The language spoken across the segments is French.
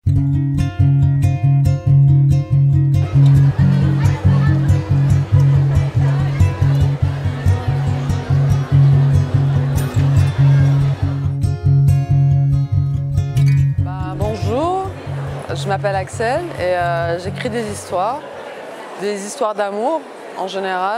Bonjour, je m'appelle Axel et j'écris des histoires d'amour en général.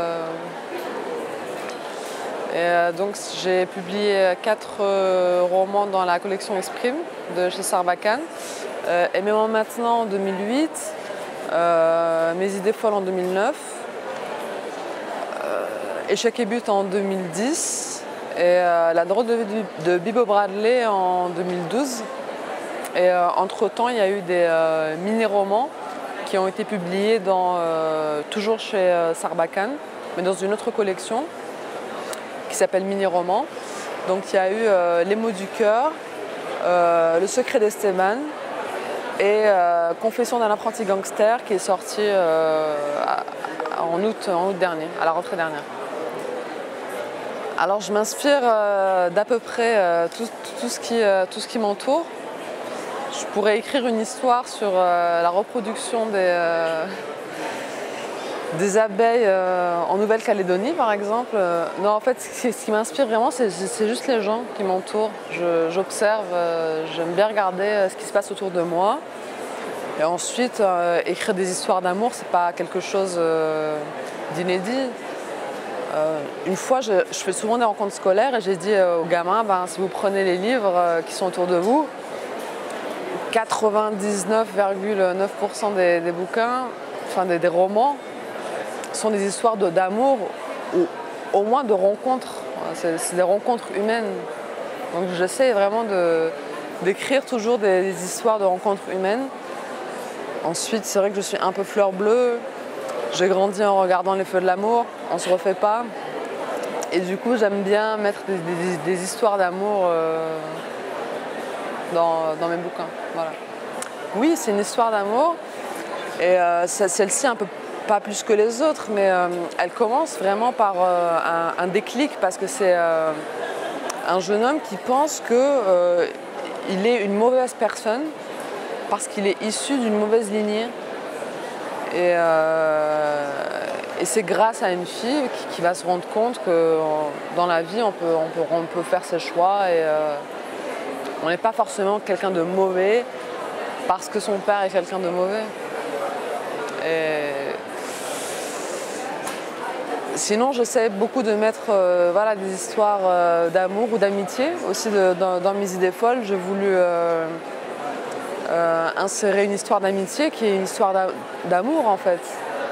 Donc j'ai publié 4 romans dans la collection Exprime de chez Sarbacane. Aimez-moi maintenant en 2008, Mes idées folles en 2009, Échec et but en 2010 et La drôle de vie de Bibo Bradley en 2012. Et entre-temps, il y a eu des mini-romans qui ont été publiés toujours chez Sarbacane, mais dans une autre collection qui s'appelle Mini-romans. Donc il y a eu Les mots du cœur, Le secret d'Esteban et Confession d'un apprenti gangster qui est sorti en août dernier, à la rentrée dernière. Alors je m'inspire d'à peu près tout ce qui m'entoure. Je pourrais écrire une histoire sur la reproduction des abeilles en Nouvelle-Calédonie, par exemple. Non, en fait, ce qui m'inspire vraiment, c'est juste les gens qui m'entourent. J'observe, j'aime bien regarder ce qui se passe autour de moi. Et ensuite, écrire des histoires d'amour, c'est pas quelque chose d'inédit. Une fois, je fais souvent des rencontres scolaires et j'ai dit aux gamins, si vous prenez les livres qui sont autour de vous, 99,9% des bouquins, enfin des romans, sont des histoires d'amour ou au moins de rencontres. C'est des rencontres humaines. Donc j'essaie vraiment d'écrire toujours des histoires de rencontres humaines. Ensuite, c'est vrai que je suis un peu fleur bleue. J'ai grandi en regardant Les Feux de l'amour, On se refait pas. Et du coup, j'aime bien mettre des histoires d'amour dans mes bouquins. Voilà. Oui, c'est une histoire d'amour et celle-ci un peu pas plus que les autres, mais elle commence vraiment par un déclic parce que c'est un jeune homme qui pense qu'il est une mauvaise personne parce qu'il est issu d'une mauvaise lignée. Et c'est grâce à une fille qui va se rendre compte que dans la vie, on peut faire ses choix et on n'est pas forcément quelqu'un de mauvais parce que son père est quelqu'un de mauvais. Et sinon, j'essaie beaucoup de mettre des histoires d'amour ou d'amitié. Aussi, dans Mes idées folles, j'ai voulu insérer une histoire d'amitié qui est une histoire d'amour, en fait.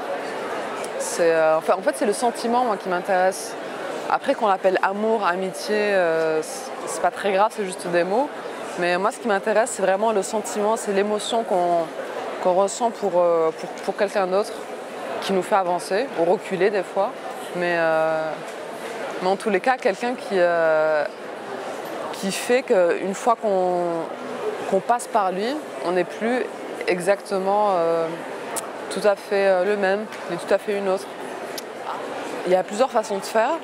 En fait, c'est le sentiment, moi, qui m'intéresse. Après, qu'on l'appelle amour, amitié, c'est pas très grave, c'est juste des mots. Mais moi, ce qui m'intéresse, c'est vraiment le sentiment, c'est l'émotion qu'on ressent pour quelqu'un d'autre, qui nous fait avancer, ou reculer des fois. Mais en tous les cas, quelqu'un qui fait qu'une fois qu'on passe par lui, on n'est plus exactement tout à fait le même, mais tout à fait une autre. Il y a plusieurs façons de faire.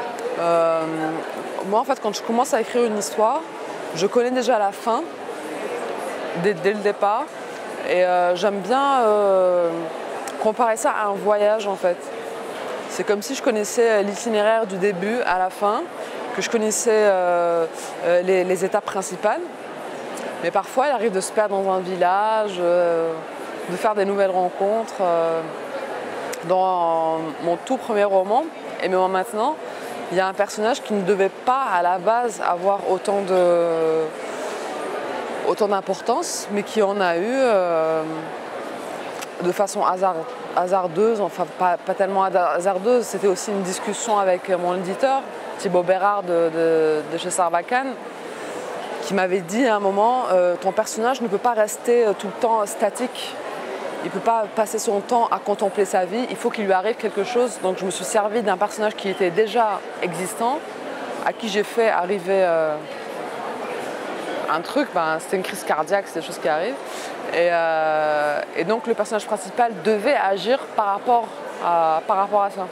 Moi, en fait, quand je commence à écrire une histoire, je connais déjà la fin, dès le départ, et j'aime bien comparer ça à un voyage, en fait. C'est comme si je connaissais l'itinéraire du début à la fin, que je connaissais les étapes principales. Mais parfois, il arrive de se perdre dans un village, de faire des nouvelles rencontres. Dans mon tout premier roman, Aimez-moi maintenant, il y a un personnage qui ne devait pas à la base avoir autant d'importance, mais qui en a eu de façon hasardeuse, enfin pas tellement hasardeuse, c'était aussi une discussion avec mon éditeur, Thibaut Bérard de chez Sarbacane, qui m'avait dit à un moment, ton personnage ne peut pas rester tout le temps statique. Il ne peut pas passer son temps à contempler sa vie, il faut qu'il lui arrive quelque chose. Donc je me suis servi d'un personnage qui était déjà existant, à qui j'ai fait arriver un truc, c'était une crise cardiaque, c'est des choses qui arrivent. Et donc le personnage principal devait agir par rapport à ça.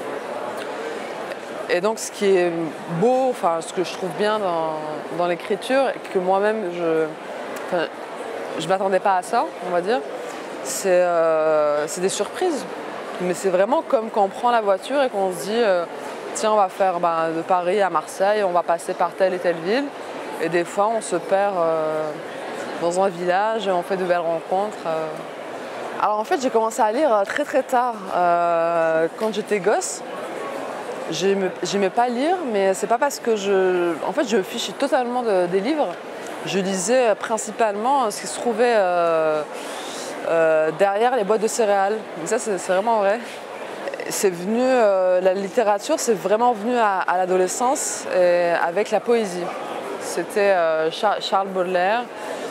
Et donc ce qui est beau, ce que je trouve bien dans l'écriture, et que moi-même je ne m'attendais pas à ça, on va dire. C'est des surprises. Mais c'est vraiment comme quand on prend la voiture et qu'on se dit tiens, on va faire de Paris à Marseille, on va passer par telle et telle ville. Et des fois, on se perd dans un village et on fait de belles rencontres. Alors en fait, j'ai commencé à lire très très tard. Quand j'étais gosse, j'aimais pas lire, mais c'est pas parce que en fait, je me fichais totalement des livres. Je lisais principalement ce qui se trouvait derrière les boîtes de céréales. Et ça, c'est vraiment vrai. C'est venu, la littérature, c'est vraiment venu à l'adolescence avec la poésie. C'était Charles Baudelaire.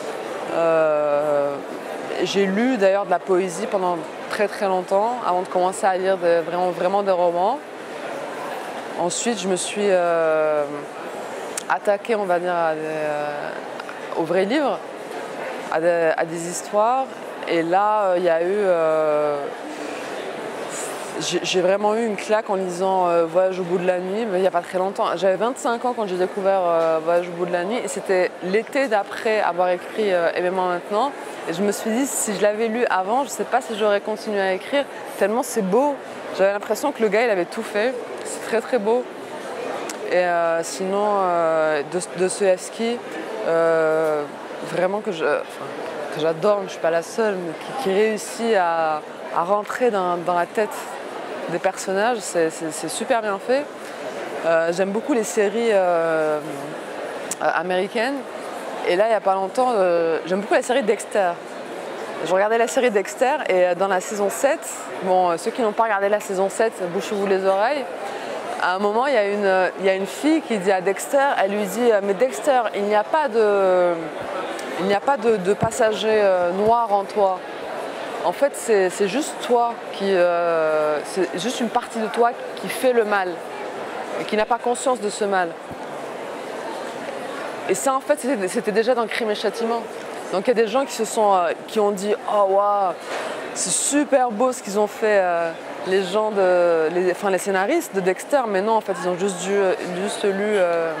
J'ai lu d'ailleurs de la poésie pendant très très longtemps avant de commencer à lire vraiment des romans. Ensuite, je me suis attaquée, on va dire, aux vrais livres, à des histoires. Et là, il y a eu... j'ai vraiment eu une claque en lisant Voyage au bout de la nuit, mais il n'y a pas très longtemps. J'avais 25 ans quand j'ai découvert Voyage au bout de la nuit, et c'était l'été d'après avoir écrit Aimez-moi maintenant. Et je me suis dit, si je l'avais lu avant, je ne sais pas si j'aurais continué à écrire, tellement c'est beau. J'avais l'impression que le gars, il avait tout fait. C'est très très beau. Et sinon, Dostoïevski, vraiment que j'adore, je ne suis pas la seule, mais qui réussit à rentrer dans la tête des personnages, c'est super bien fait. J'aime beaucoup les séries américaines. Et là, il n'y a pas longtemps, j'aime beaucoup la série Dexter. Je regardais la série Dexter et dans la saison 7, bon, ceux qui n'ont pas regardé la saison 7, bouchez-vous les oreilles. À un moment, il y a une fille qui dit à Dexter, elle lui dit « Mais Dexter, il n'y a pas de passager noir en toi. En fait, c'est juste toi c'est juste une partie de toi qui fait le mal et qui n'a pas conscience de ce mal. » Et ça, en fait, c'était déjà dans Crime et Châtiment. Donc il y a des gens qui ont dit « Oh, waouh, c'est super beau ce qu'ils ont fait les scénaristes de Dexter. » Mais non, en fait, ils ont juste lu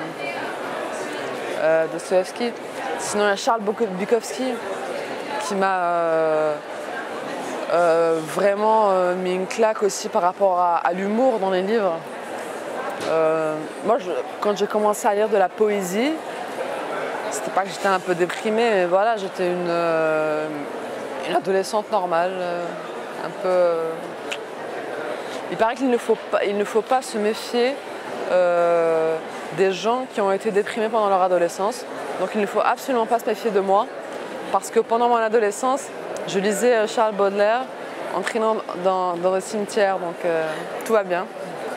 Dostoïevski. Sinon, il y a Charles Bukowski qui m'a vraiment mis une claque aussi par rapport à l'humour dans les livres. Moi, quand j'ai commencé à lire de la poésie, c'était pas que j'étais un peu déprimée, mais voilà, j'étais une adolescente normale, un peu... Il paraît qu'il ne faut pas se méfier des gens qui ont été déprimés pendant leur adolescence. Donc il ne faut absolument pas se méfier de moi, parce que pendant mon adolescence, je lisais Charles Baudelaire en traînant dans le cimetière, donc tout va bien.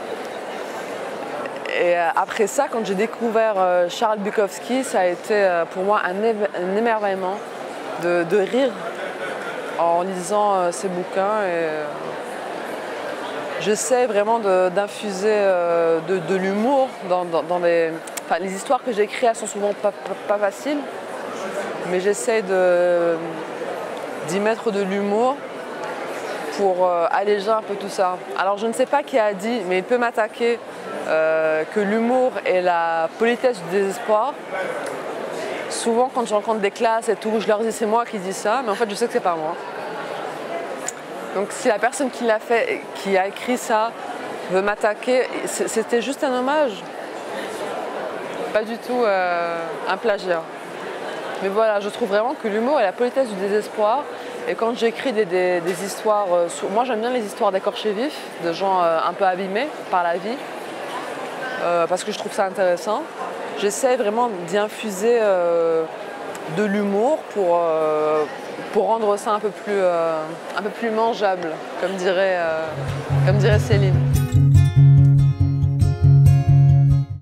Et après ça, quand j'ai découvert Charles Bukowski, ça a été pour moi un émerveillement de rire en lisant ses bouquins. Et j'essaie vraiment d'infuser de l'humour dans les... Enfin, les histoires que j'écris, elles sont souvent pas faciles, mais j'essaie d'y mettre de l'humour pour alléger un peu tout ça. Alors je ne sais pas qui a dit, mais il peut m'attaquer que l'humour est la politesse du désespoir. Souvent quand je rencontre des classes et tout, je leur dis c'est moi qui dis ça, mais en fait je sais que c'est pas moi. Donc si la personne qui l'a fait, qui a écrit ça, veut m'attaquer, c'était juste un hommage. Pas du tout un plagiat. Mais voilà, je trouve vraiment que l'humour est la politesse du désespoir. Et quand j'écris des histoires, moi j'aime bien les histoires d'écorchés vifs, de gens un peu abîmés par la vie, parce que je trouve ça intéressant. J'essaie vraiment d'y infuser de l'humour pour rendre ça un peu plus mangeable, comme dirait Céline.